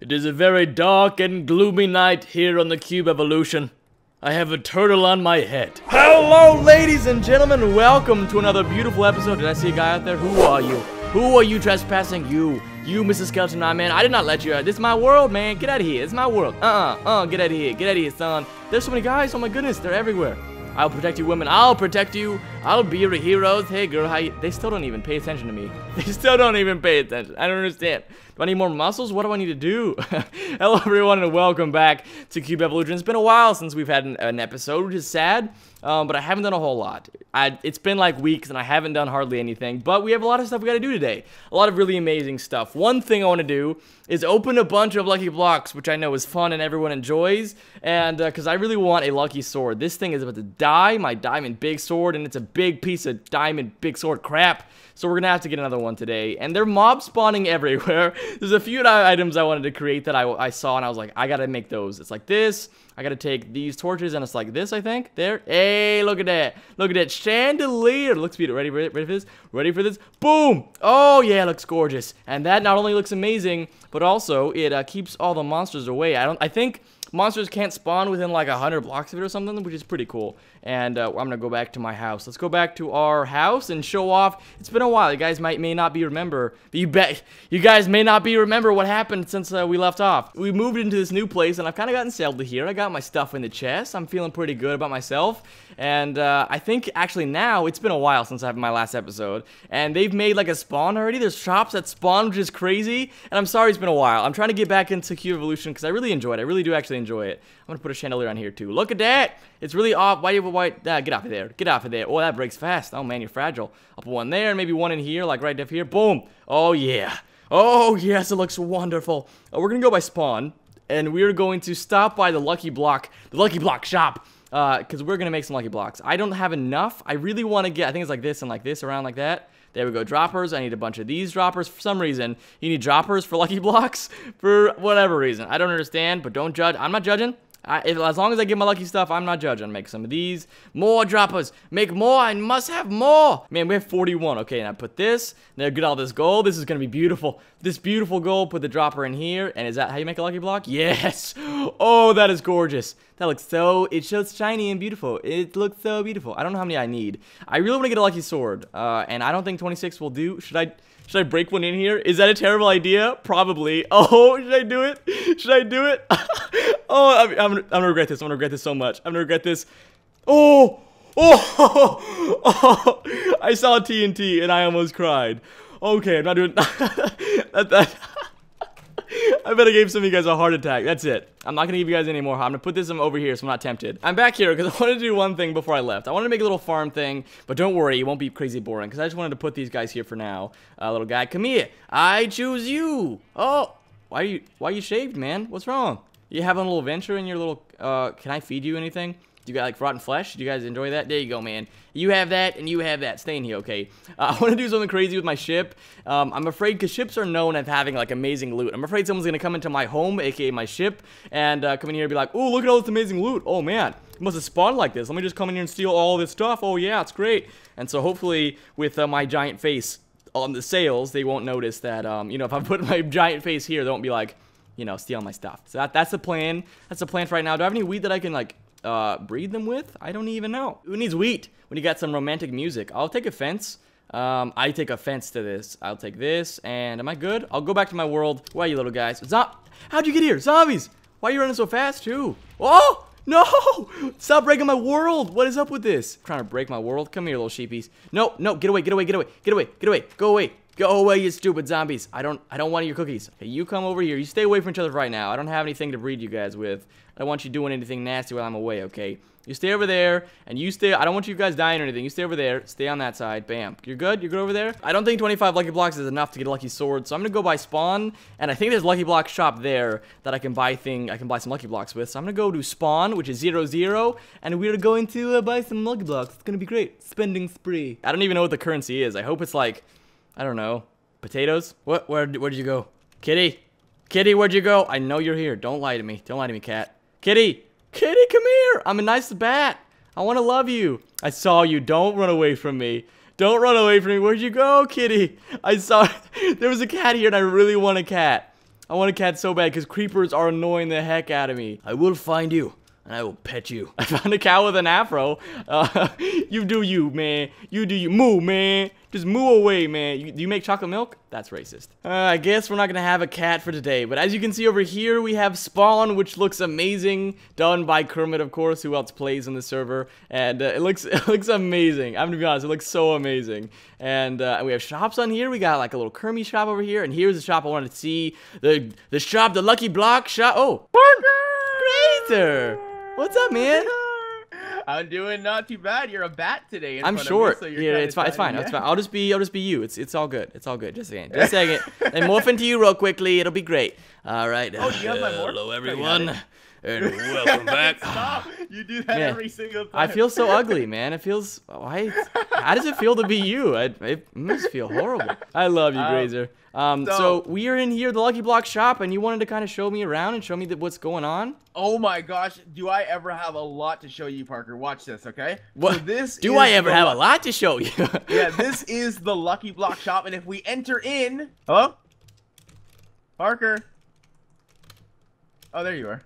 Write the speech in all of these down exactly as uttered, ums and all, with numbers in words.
It is a very dark and gloomy night here on the Cube Evolution. I have a turtle on my head. Hello, ladies and gentlemen. Welcome to another beautiful episode. Did I see a guy out there? Who are you? Who are you trespassing? You. You, Missus Skeleton Eye, man. I did not let you out. This is my world, man. Get out of here. It's my world. Uh-uh. Uh, get out of here. Get out of here, son. There's so many guys. Oh, my goodness. They're everywhere. I'll protect you, women. I'll protect you. I'll be your heroes. Hey, girl, how you? They still don't even pay attention to me. They still don't even pay attention. I don't understand. Do I need more muscles? What do I need to do? Hello, everyone, and welcome back to Cube Evolution. It's been a while since we've had an, an episode, which is sad, um, but I haven't done a whole lot. I, it's been like weeks, and I haven't done hardly anything, but we have a lot of stuff we got to do today. A lot of really amazing stuff. One thing I want to do is open a bunch of lucky blocks, which I know is fun and everyone enjoys, and because uh, I really want a lucky sword. This thing is about to die, my diamond big sword, and it's a big piece of diamond big sword crap. So we're gonna have to get another one today, and they're mob spawning everywhere. There's a few items I wanted to create that I, I saw, and I was like, I gotta make those. It's like this. I gotta take these torches, and it's like this, I think. There. Hey, look at that. Look at that chandelier. Looks beautiful. Ready, ready, ready for this? Ready for this? Boom! Oh, yeah, it looks gorgeous. And that not only looks amazing, but also it uh, keeps all the monsters away. I don't. I think monsters can't spawn within like a hundred blocks of it or something, which is pretty cool. And uh, I'm gonna go back to my house. Let's go back to our house and show off. It's been a while. You guys might may not be remember. But you bet you guys may not be remember what happened since uh, we left off. We moved into this new place, and I've kind of gotten settled here. I got my stuff in the chest. I'm feeling pretty good about myself. And uh, I think actually now it's been a while since I have my last episode, and they've made like a spawn already. There's shops that spawn, which is crazy. And I'm sorry it's been a while. I'm trying to get back into Cube Evolution because I really enjoy it. I really do actually enjoy it. I'm gonna put a chandelier on here too. Look at that. It's really off. Why do you have a white? Uh, get off of there. Get off of there. Oh, that breaks fast. Oh man, you're fragile. I'll put one there, maybe one in here, like right up here. Boom. Oh yeah. Oh yes, it looks wonderful. Uh, we're gonna go by spawn, and we're going to stop by the Lucky Block, the Lucky Block shop. Uh, because we're gonna make some lucky blocks. I don't have enough. I really want to get, I think it's like this and like this around like that. There we go, droppers. I need a bunch of these droppers. For some reason, you need droppers for lucky blocks for whatever reason. I don't understand, but don't judge. I'm not judging. I, if, as long as I get my lucky stuff, I'm not judging. Make some of these. More droppers. Make more. I must have more. Man, we have forty-one. Okay, and I put this. Now get all this gold. This is going to be beautiful. This beautiful gold. Put the dropper in here. And is that how you make a lucky block? Yes. Oh, that is gorgeous. That looks so, it shows shiny and beautiful. It looks so beautiful. I don't know how many I need. I really want to get a lucky sword. Uh, and I don't think twenty-six will do. Should I... Should I break one in here? Is that a terrible idea? Probably. Oh, should I do it? Should I do it? Oh, I'm, I'm, I'm gonna regret this. I'm gonna regret this so much. I'm gonna regret this. Oh, oh, oh, I saw T N T and I almost cried. Okay, I'm not doing that. that I bet I gave some of you guys a heart attack. That's it. I'm not gonna give you guys any more. I'm gonna put this over here so I'm not tempted. I'm back here because I wanted to do one thing before I left. I wanted to make a little farm thing, but don't worry, it won't be crazy boring because I just wanted to put these guys here for now. Uh, little guy, come here. I choose you. Oh, why are you? Why are you shaved, man? What's wrong? You having a little adventure in your little? Uh, can I feed you anything? Do you got like rotten flesh? Do you guys enjoy that? There you go, man. You have that, and you have that. Stay in here, okay? Uh, I want to do something crazy with my ship. Um, I'm afraid, because ships are known as having, like, amazing loot. I'm afraid someone's going to come into my home, aka my ship, and uh, come in here and be like, oh, look at all this amazing loot. Oh, man. It must have spawned like this. Let me just come in here and steal all this stuff. Oh, yeah, it's great. And so, hopefully, with uh, my giant face on the sails, they won't notice that, um, you know, if I put my giant face here, they won't be like, you know, steal my stuff. So that, that's the plan. That's the plan for right now. Do I have any wheat that I can, like, Uh, breed them with? I don't even know. Who needs wheat when you got some romantic music? I'll take a fence. Um, I take offense to this. I'll take this, and am I good? I'll go back to my world. Why are you little guys? Zo- How'd you get here? Zombies! Why are you running so fast, too? Oh! No! Stop breaking my world! What is up with this? I'm trying to break my world? Come here, little sheepies. No, no, get away, get away, get away, get away, get away, go away. Go away, you stupid zombies. I don't I don't want your cookies. Okay, you come over here. You stay away from each other right now. I don't have anything to breed you guys with. I don't want you doing anything nasty while I'm away, okay? You stay over there, and you stay... I don't want you guys dying or anything. You stay over there. Stay on that side. Bam. You're good? You're good over there? I don't think twenty-five lucky blocks is enough to get a lucky sword, so I'm gonna go buy spawn, and I think there's a lucky block shop there that I can buy thing... I can buy some lucky blocks with, so I'm gonna go to spawn, which is zero zero, and we're going to uh, buy some lucky blocks. It's gonna be great. Spending spree. I don't even know what the currency is. I hope it's like... I don't know. Potatoes? What? Where, where'd you go? Kitty? Kitty, where'd you go? I know you're here. Don't lie to me. Don't lie to me, cat. Kitty! Kitty, come here! I'm a nice bat. I want to love you. I saw you. Don't run away from me. Don't run away from me. Where'd you go, kitty? I saw... There was a cat here, and I really want a cat. I want a cat so bad because creepers are annoying the heck out of me. I will find you. And I will pet you. I found a cow with an afro. Uh, you do you, man. You do you. Moo, man. Just moo away, man. You, do you make chocolate milk? That's racist. Uh, I guess we're not gonna have a cat for today. But as you can see over here, we have Spawn, which looks amazing. Done by Kermit, of course, who else plays on the server. And uh, it looks it looks amazing. I'm gonna be honest, it looks so amazing. And uh, we have shops on here. We got like a little Kermit shop over here. And here's the shop I wanted to see. The, the shop, the Lucky Block shop. Oh, Graser! What's up, man? I'm doing not too bad. You're a bat today. In I'm front short. Of me, so yeah, it's fine. It's fine. Yeah. It's fine. I'll just be. I'll just be you. It's. It's all good. It's all good. Just a second. Just a second. And morph into you real quickly. It'll be great. All right. Oh, do you have my morph? Hello, everyone, and welcome back. Stop. You do that yeah. every single time. I feel so ugly, man. It feels. Why? How does it feel to be you? I, it must feel horrible. I love you, um, Graser. Um, so, so we are in here, the Lucky Block shop, and you wanted to kind of show me around and show me the, what's going on. Oh my gosh, do I ever have a lot to show you, Parker? Watch this, okay? What? So this do I ever have a lot to show you? Yeah, this is the Lucky Block shop, and if we enter in, hello, Parker. Oh, there you are.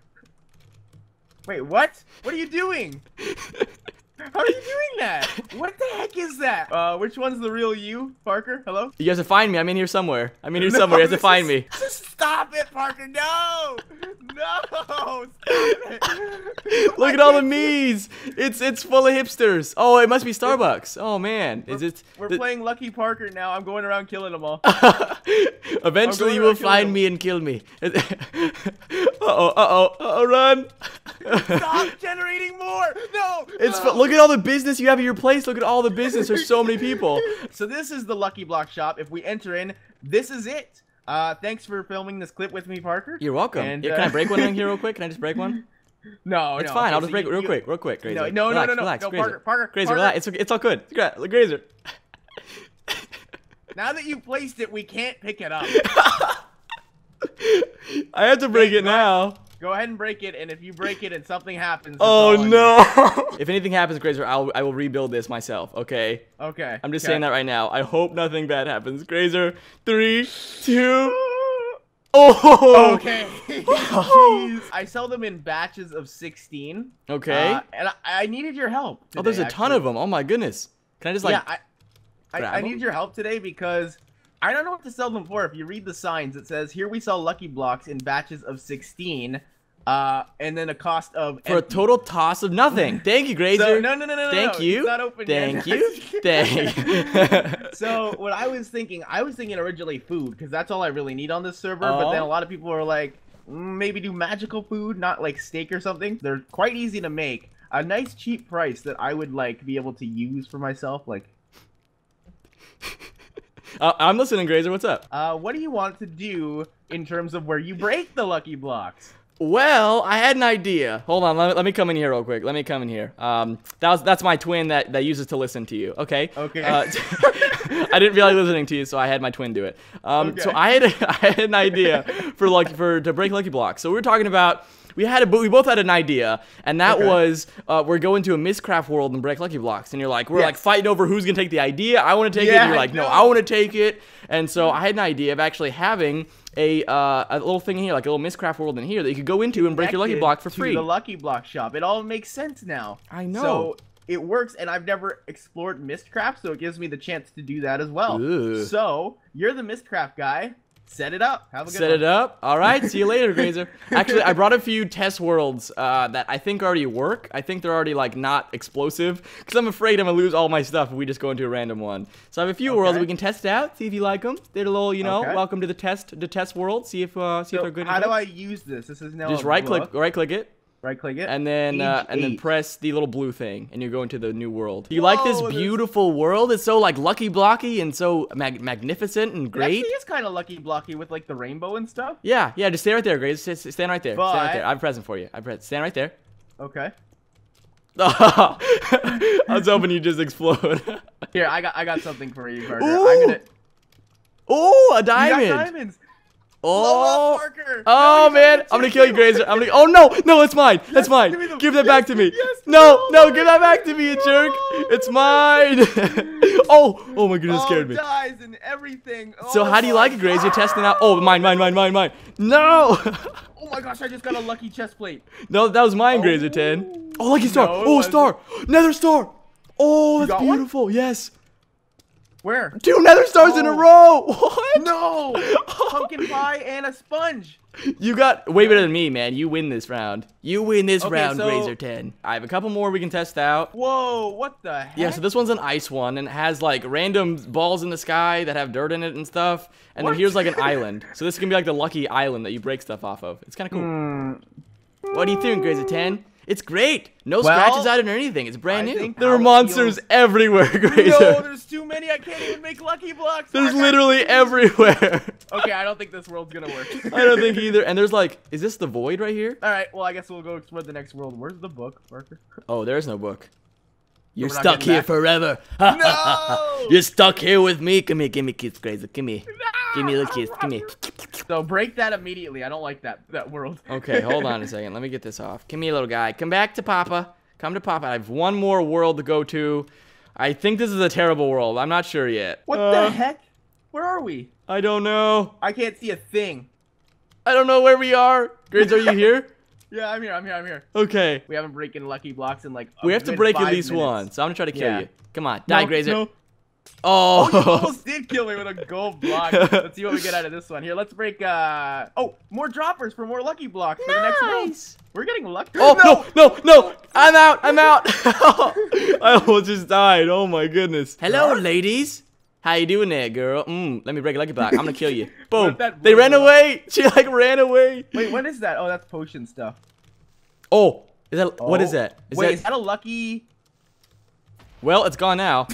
Wait, what? What are you doing? How are you doing that? What the heck is that? Uh, which one's the real you, Parker? Hello? You have to find me. I'm in here somewhere. I'm in here no, somewhere. You have to find is, me. Stop it, Parker. No! No! Stop it. Look at all the me's. It's it's full of hipsters. Oh, it must be Starbucks. Oh, man. We're, is it? We're playing Lucky Parker now. I'm going around killing them all. Eventually, you will find me and kill me. Uh-oh, uh-oh, uh-oh, run. Stop generating more. No! It's no. Look at all the business you have at your place. Look at all the business. There's so many people. So this is the Lucky Block shop. If we enter in, this is it. Uh, thanks for filming this clip with me, Parker. You're welcome. And, yeah, uh, can I break one in here real quick? Can I just break one? No, it's no. fine. Okay, I'll just so break you, it real you, quick, real quick, Graser. No, no, relax, no, no, relax, no, Graser. Parker, Parker, Graser, Parker. relax. It's, it's all good. Graser. Now that you placed it, we can't pick it up. I have to break Wait, it now. Go ahead and break it, and if you break it and something happens, oh no! If anything happens, Graser, I'll I will rebuild this myself. Okay. Okay. I'm just okay. saying that right now. I hope nothing bad happens. Graser, three, two. Oh. Okay. Jeez. I sell them in batches of sixteen. Okay. Uh, and I, I needed your help. Today, oh, there's a actually. ton of them. Oh my goodness. Can I just like? Yeah, I, I, I need your help today because I don't know what to sell them for. If you read the signs, it says here we sell Lucky Blocks in batches of sixteen, uh, and then a cost of for empty. a total toss of nothing. Thank you, Graser. So, no, no, no, no, Thank no, you. It's not open Thank yet. you. Thank you. So what I was thinking, I was thinking originally food because that's all I really need on this server. Oh. But then a lot of people are like, mm, maybe do magical food, not like steak or something. They're quite easy to make. A nice cheap price that I would like be able to use for myself, like. Uh, I'm listening, Graser. What's up? Uh, what do you want to do in terms of where you break the Lucky Blocks? Well, I had an idea. Hold on, let me, let me come in here real quick. Let me come in here. Um, that was that's my twin that, that uses to listen to you. Okay. Okay. Uh, I didn't feel like listening to you, so I had my twin do it. Um, okay. So I had I had an idea for lucky for to break Lucky Blocks. So we were talking about. We had a, we both had an idea, and that okay. was uh, we're going to a Mistcraft world and break Lucky Blocks. And you're like, we're yes. like fighting over who's gonna take the idea. I want to take yeah, it. And you're like, no, I want to take it. And so I had an idea of actually having a uh, a little thing in here, like a little Mistcraft world in here that you could go into and break your Lucky Block for free. To the Lucky Block shop. It all makes sense now. I know. So it works, and I've never explored Mistcraft, so it gives me the chance to do that as well. Ooh. So you're the Mistcraft guy. Set it up. Have a good Set one. it up. All right. See you later, Graser. Actually, I brought a few test worlds uh, that I think already work. I think they're already like not explosive because I'm afraid I'm gonna lose all my stuff if we just go into a random one. So I have a few okay. worlds that we can test out. See if you like them. They're a little, you know, okay. welcome to the test, the test world. See if uh, see so if they're good. How do I use this? This is now just right click, right click it. Right click it. And then uh, and then press the little blue thing, and you go into the new world. Do you Whoa, like this beautiful this... world? It's so like Lucky Blocky and so mag magnificent and great. It actually is kind of Lucky Blocky with like the rainbow and stuff. Yeah, yeah. Just stay right there, Grace. Stand right there. But... Stand right there. I'm present for you. I'm present. Stand right there. Okay. I was hoping you'd just explode. Here, I got I got something for you, Carter. Ooh. I'm gonna. Oh, a diamond. You got diamonds. Oh, Parker. oh no, man, I'm gonna kill you, Graser. I'm gonna. Oh no, no, that's mine. That's yes, mine. Give, give that yes, back to me. Yes. No, no, give that back to me, you jerk. It's mine. oh, oh my goodness, oh, scared me. dies and everything. Oh, so how do you like it, Graser? You're testing out. Oh, mine, mine, mine, mine, mine. No. oh my gosh, I just got a lucky chest plate. No, that was mine, oh. Graser ten. Oh, lucky star. No, oh, star. Nether star. Oh, that's beautiful. One? Yes. Where? Two nether stars oh. in a row. What? No. Pumpkin pie and a sponge. You got way better than me, man. You win this round. You win this okay, round, so... Graser ten. I have a couple more we can test out. Whoa, what the heck? Yeah, so this one's an ice one, and it has, like, random balls in the sky that have dirt in it and stuff. And what? Then here's, like, an island. So this is going to be, like, the lucky island that you break stuff off of. It's kind of cool. Mm. What do you think, Graser ten? It's great. No well, scratches out or anything. It's brand I new. There are monsters feels... everywhere, Graser. No, there's too many. I can't even make lucky blocks. There's literally everywhere. Okay, I don't think this world's gonna work. I don't think either. And there's like, is this the void right here? All right. Well, I guess we'll go explore the next world. Where's the book, Parker? Oh, there's no book. You're stuck here back. forever. No! You're stuck here with me. Come here, give me a kiss, Graser. Give me. No! Give me a little kiss. Give me. So break that immediately. I don't like that that world. Okay, hold on a second. Let me get this off. Give me a little guy. Come back to Papa. Come to Papa. I have one more world to go to. I think this is a terrible world. I'm not sure yet. What uh, the heck? Where are we? I don't know. I can't see a thing. I don't know where we are. Graser, are you here? Yeah, I'm here. I'm here. I'm here. Okay. We haven't broken lucky blocks in like. We have to break at least minutes. one. So I'm gonna try to kill yeah. you. Come on, die, no, Graser. No. Oh. oh, you almost did kill me with a gold block. Let's see what we get out of this one. Here, let's break. Uh... Oh, more droppers for more lucky blocks for nice. the next round. We're getting lucky. Oh no, no, no! no. I'm out. I'm out. I almost just died. Oh my goodness. Hello, ladies. How you doing there, girl? Mm, let me break a lucky block. I'm gonna kill you. Boom. They ran away. She like ran away. Wait, what is that? Oh, that's potion stuff. Oh, is that oh. what is that? Is Wait, that... is that a lucky? Well, it's gone now.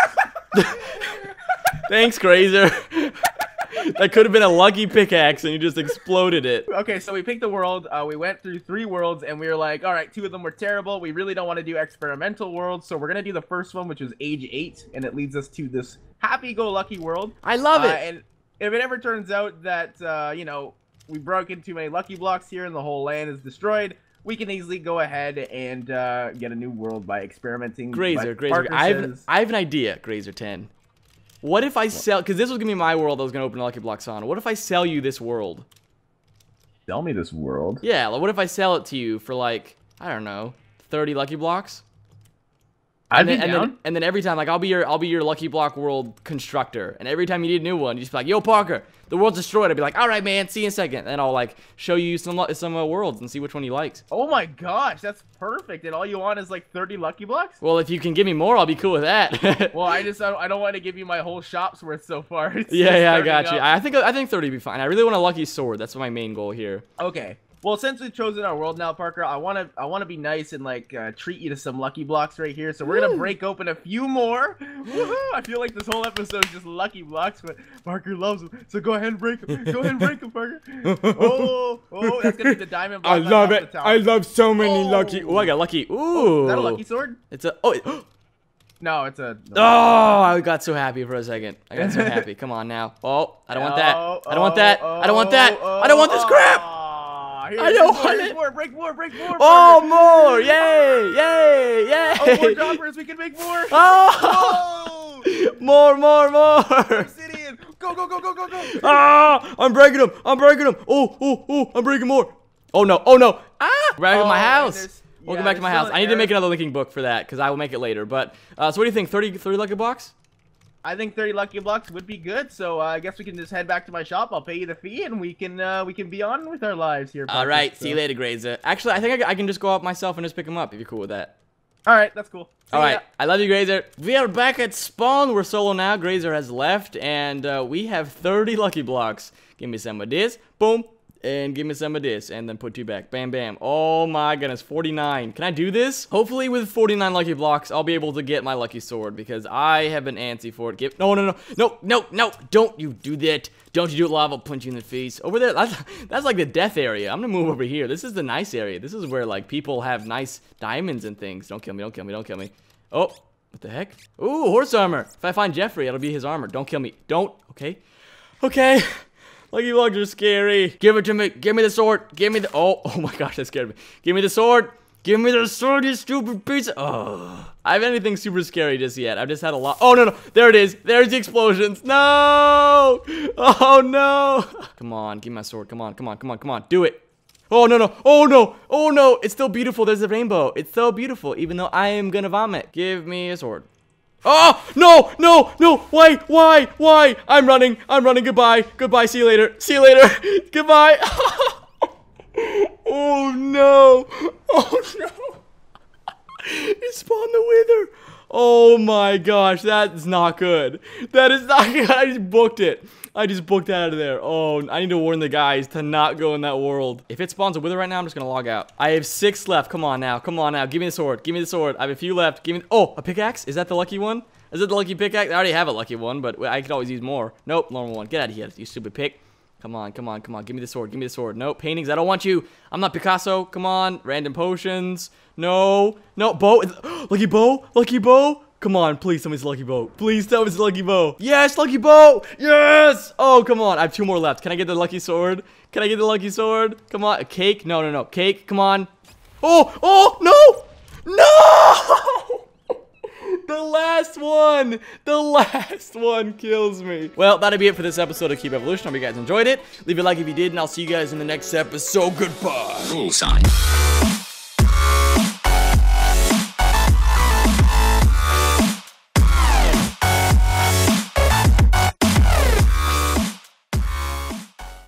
Thanks, Graser. That could have been a lucky pickaxe, and you just exploded it. Okay, so we picked the world. Uh, we went through three worlds, and we were like, all right, two of them were terrible. We really don't want to do experimental worlds, so we're gonna do the first one, which was age eight, and it leads us to this happy-go-lucky world. I love it. Uh, and if it ever turns out that uh, you know, we broke in too many lucky blocks here, and the whole land is destroyed, we can easily go ahead and uh, get a new world by experimenting. Graser, Graser, I have, I have an idea, Graser ten. What if I sell, because this was going to be my world I was going to open a lucky blocks on. What if I sell you this world? Sell me this world? Yeah, like what if I sell it to you for like, I don't know, thirty lucky blocks? I'd and then, be and down. Then, and then every time, like, I'll be your, I'll be your lucky block world constructor. And every time you need a new one, you just be like, yo, Parker, the world's destroyed. I'd be like, all right, man, see you in a second. And I'll like show you some, some uh, worlds and see which one you liked. Oh my gosh, that's perfect. And all you want is like thirty lucky blocks? Well, if you can give me more, I'll be cool with that. Well, I just, I don't want to give you my whole shop's worth so far. It's yeah, yeah, I got you. Up. I think, I think thirty would be fine. I really want a lucky sword. That's my main goal here. Okay. Well, since we've chosen our world now, Parker, I want to I want to be nice and like uh, treat you to some lucky blocks right here. So we're Woo. gonna break open a few more. Woohoo! I feel like this whole episode is just lucky blocks, but Parker loves them. So go ahead and break them. Go ahead and break them, Parker. Oh, oh, that's gonna be the diamond block. I love it. I love so many oh. lucky. Oh, I got lucky. Ooh, oh, is that a lucky sword? It's a. Oh. It, no, it's a. No. Oh, I got so happy for a second. I got so happy. Come on now. Oh, I don't want that. I don't want that. I don't want that. I don't want this crap. Here, I don't more, want it. More, break more, break more. Oh, more! Yay! Yay! Yay! Oh, more droppers. We can make more. Oh! More, more, more! Obsidian. Go, go, go, go, go, go! Ah! I'm breaking them. I'm breaking them. Oh, oh, oh! I'm breaking more. Oh no! Oh no! Ah! Back oh, to my house. Welcome yeah, back to my house. I need to make another linking book for that because I will make it later. But uh, so, what do you think? thirty, thirty lucky blocks? I think thirty lucky blocks would be good, so uh, I guess we can just head back to my shop. I'll pay you the fee, and we can uh, we can be on with our lives here. All right, so. See you later, Graser. Actually, I think I, I can just go up myself and just pick them up if you're cool with that. All right, that's cool. See All right, ya. I love you, Graser. We are back at spawn. We're solo now. Graser has left, and uh, we have thirty lucky blocks. Give me some of this. Boom. And give me some of this, and then put two back. Bam, bam. Oh my goodness, forty-nine. Can I do this? Hopefully with forty-nine lucky blocks, I'll be able to get my lucky sword, because I have been antsy for it. Give no, no, no, no, no, no. Don't you do that. Don't you do it live. I'll punch you in the face. Over there, that's, that's like the death area. I'm gonna move over here. This is the nice area. This is where, like, people have nice diamonds and things. Don't kill me, don't kill me, don't kill me. Oh, what the heck? Ooh, horse armor. If I find Jeffrey, it'll be his armor. Don't kill me. Don't. Okay. Okay. Lucky blocks are scary. Give it to me. Give me the sword. Give me the. Oh, oh my gosh, that scared me. Give me the sword. Give me the sword, you stupid piece. Oh. I haven't anything super scary just yet. I've just had a lot. Oh, no, no. There it is. There's the explosions. No. Oh, no. Come on. Give me my sword. Come on. Come on. Come on. Come on. Do it. Oh, no, no. Oh, no. Oh, no. It's still beautiful. There's a rainbow. It's so beautiful, even though I am gonna vomit. Give me a sword. Oh, no, no, no. Why, why, why? I'm running. I'm running. Goodbye. Goodbye. See you later. See you later. Goodbye. Oh, no. Oh, no. It spawned the wither. Oh, my gosh. That's not good. That is not good. I just booked it. I just booked that out of there. Oh, I need to warn the guys to not go in that world. If it spawns a wither right now, I'm just going to log out. I have six left. Come on now. Come on now. Give me the sword. Give me the sword. I have a few left. Give me... Oh, a pickaxe? Is that the lucky one? Is that the lucky pickaxe? I already have a lucky one, but I could always use more. Nope, normal one. Get out of here, you stupid pick. Come on, come on, come on. Give me the sword. Give me the sword. Nope, paintings. I don't want you. I'm not Picasso. Come on. Random potions. No. No. Bow. Lucky bow. Lucky bow. Come on. Please tell me it's lucky bow. Please tell me it's lucky bow. Yes, lucky bow. Yes. Oh, come on. I have two more left. Can I get the lucky sword? Can I get the lucky sword? Come on. A cake? No, no, no. Cake. Come on. Oh, oh, no. No. The last one! The last one kills me. Well, that'll be it for this episode of Cube Evolution. Hope you guys enjoyed it. Leave a like if you did, and I'll see you guys in the next episode. Goodbye. Bullseye.